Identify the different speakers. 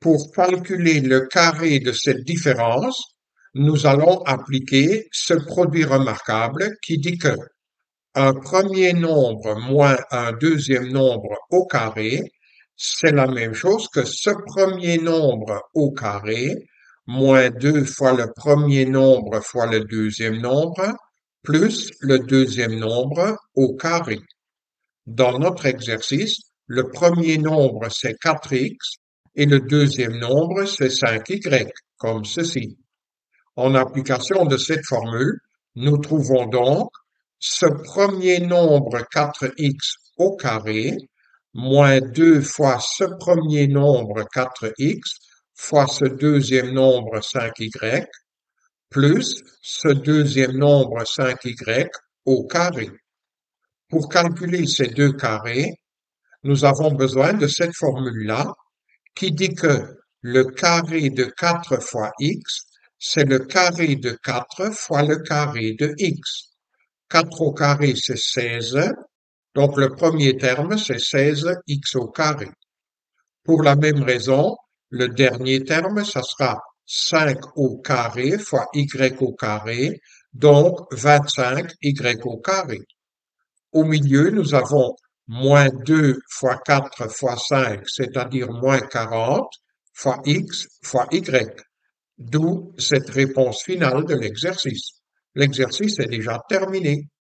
Speaker 1: Pour calculer le carré de cette différence, nous allons appliquer ce produit remarquable qui dit que un premier nombre moins un deuxième nombre au carré, c'est la même chose que ce premier nombre au carré, moins 2 fois le premier nombre fois le deuxième nombre, plus le deuxième nombre au carré. Dans notre exercice, le premier nombre c'est 4x et le deuxième nombre c'est 5y, comme ceci. En application de cette formule, nous trouvons donc ce premier nombre 4x au carré moins 2 fois ce premier nombre 4x fois ce deuxième nombre 5y plus ce deuxième nombre 5y au carré. Pour calculer ces deux carrés, nous avons besoin de cette formule-là qui dit que le carré de 4 fois x, c'est le carré de 4 fois le carré de x. 4 au carré, c'est 16, donc le premier terme, c'est 16x au carré. Pour la même raison, le dernier terme, ça sera 5 au carré fois y au carré, donc 25y au carré. Au milieu, nous avons moins 2 fois 4 fois 5, c'est-à-dire moins 40, fois x fois y. D'où cette réponse finale de l'exercice. L'exercice est déjà terminé.